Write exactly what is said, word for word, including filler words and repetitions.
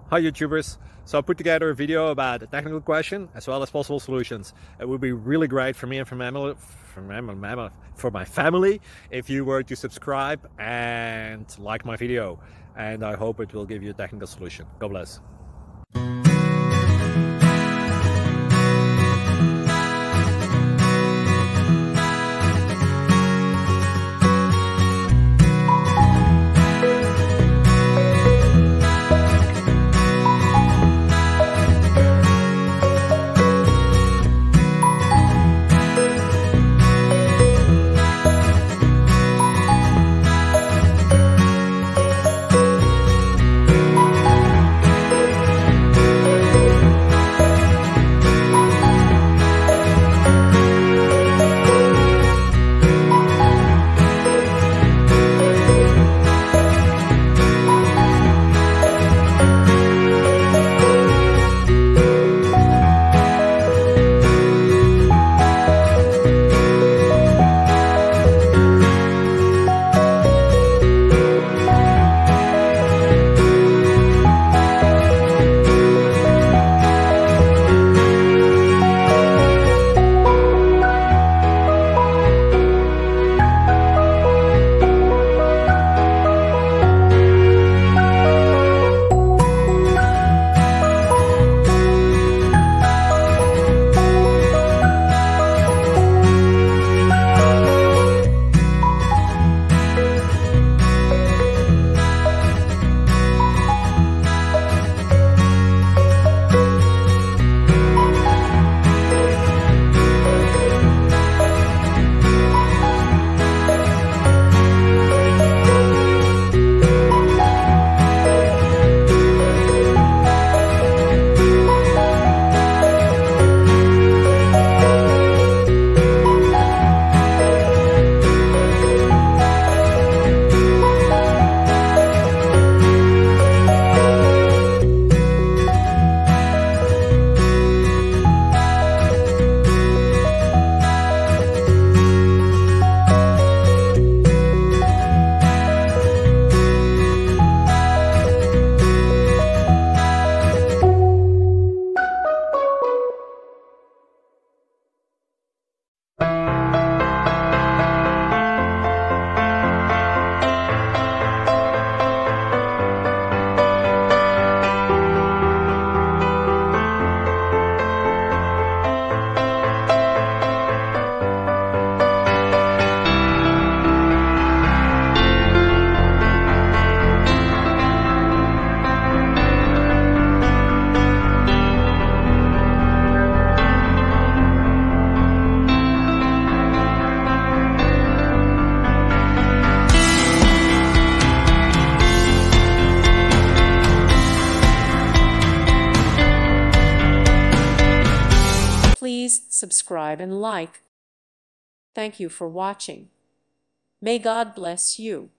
Hi YouTubers! So I put together a video about a technical question as well as possible solutions. It would be really great for me and for my family, for my, for my family if you were to subscribe and like my video, and I hope it will give you a technical solution. God bless. Please subscribe and like. Thank you for watching. May God bless you.